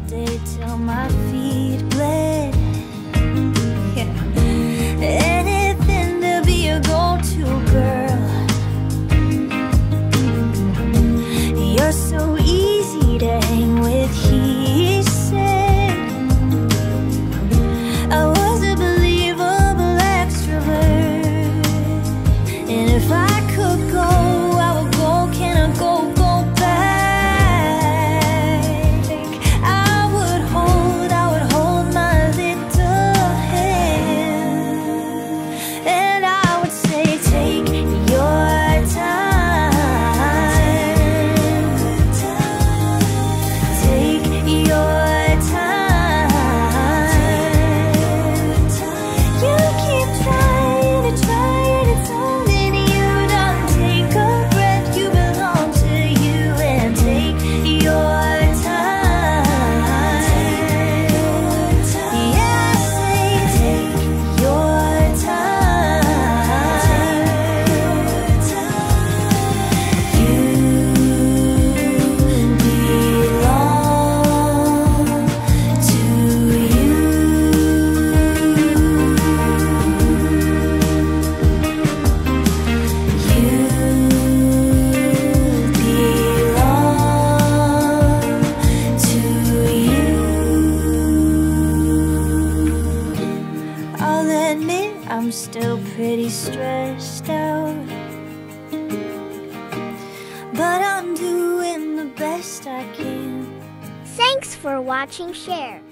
day till my feet bled. Yeah. Anything to be a go-to girl. You're so easy to hang with, he said. I was a believable extrovert, and if I could go, I would go. Can I go back? I would hold my little hand, and I would say, take your time, take your time. You keep trying to tell me you don't take a breath. You belong to you, and take your time. Yeah, I say take your time. You belong to you. I'll admit I'm still pretty stressed out, but I'm doing the best I can. Thanks for watching. Share.